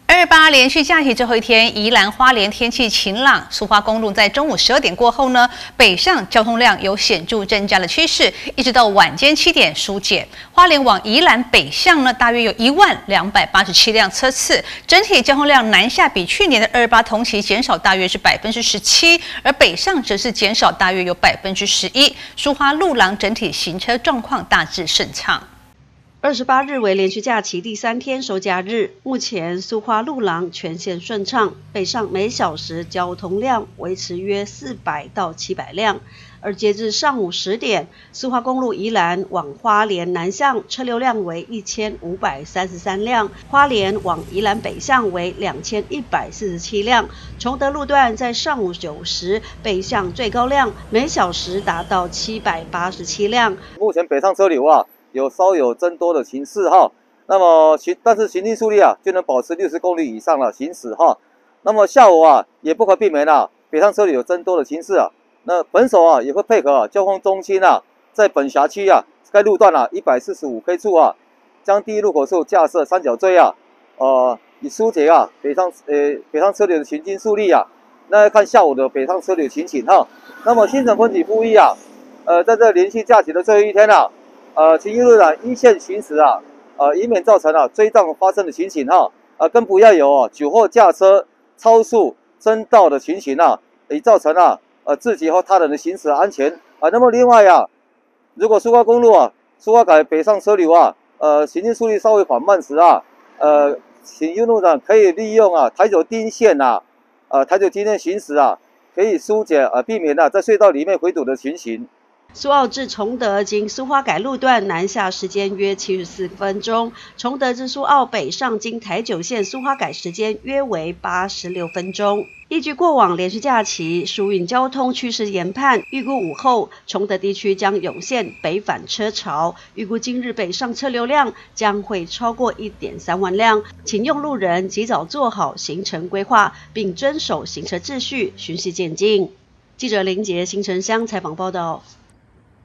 228连续假期最后一天，宜兰花莲天气晴朗，苏花公路在中午12点过后呢，北上交通量有显著增加的趋势，一直到晚间7点疏解。花莲往宜兰北向呢，大约有1万287辆车次，整体交通量南下比去年的228同期减少大约是17%，而北上则是减少大约有11%。苏花路廊整体行车状况大致顺畅。 28日为连续假期第3天收假日，目前苏花路廊全线顺畅，北上每小时交通量维持约400到700辆。而截至上午10点，苏花公路宜兰往花莲南向车流量为1533辆，花莲往宜兰北向为2147辆。崇德路段在上午9时北向最高量每小时达到787辆。 目前北上车流稍有增多的情势哈，那么但是行进速率就能保持60公里以上了行驶哈。那么下午也不可避免北上车流有增多的情势那本所也会配合交通中心在本辖区该路段145K 处将第一路口处架设三角锥以疏解北上车流的行进速率那要看下午的北上车流情形哈。那么新城分局呼吁在这连续假期的最后一天请一路依线行驶以免造成追撞发生的情形更不要有酒后驾车超速争道的情形以造成自己或他人的行驶安全那么另外如果苏花公路苏花改北上车流行进速率稍微缓慢时请一路可以利用台九丁线台九丁线行驶可以疏解避免在隧道里面回堵的情形。 苏澳至崇德经苏花改路段南下时间约74分钟，崇德至苏澳北上经台九线苏花改时间约为86分钟。依据过往连续假期疏运交通趋势研判，预估午后崇德地区将涌现北返车潮，预估今日北上车流量将会超过1.3万辆，请用路人及早做好行程规划，并遵守行车秩序，循序渐进。记者林杰新城乡采访报道。